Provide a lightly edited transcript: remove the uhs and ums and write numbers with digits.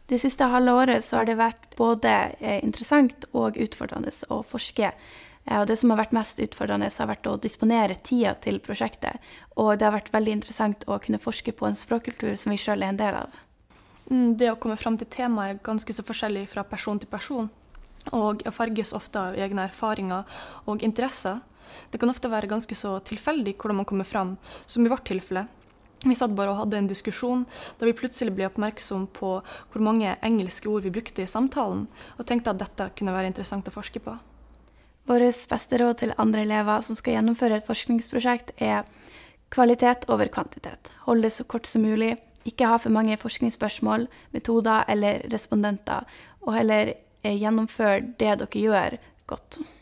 Det siste halve året så har det vært både interessant og utfordrende å forske. Og det som har vært mest utfordrende har vært å disponere tida til prosjektet. Og det har vært veldig interessant å kunne forske på en språkkultur som vi selv er en del av. Det å komme frem til temaet er ganske så forskjellig fra person til person, og farges ofte av egne erfaringer og interesser. Det kan ofte være ganske så tilfeldig hvordan man kommer frem, som i vårt tilfelle. Vi satt bare og hadde en diskusjon, da vi plutselig ble oppmerksom på hvor mange engelske ord vi brukte i samtalen, og tenkte at dette kunne være interessant å forske på. Vårt beste råd til andre elever som skal gjennomføre et forskningsprosjekt er kvalitet over kvantitet. Hold det så kort som mulig, ikke ha for mange forskningsspørsmål, metoder eller respondenter, og heller gjennomføre det dere gjør godt.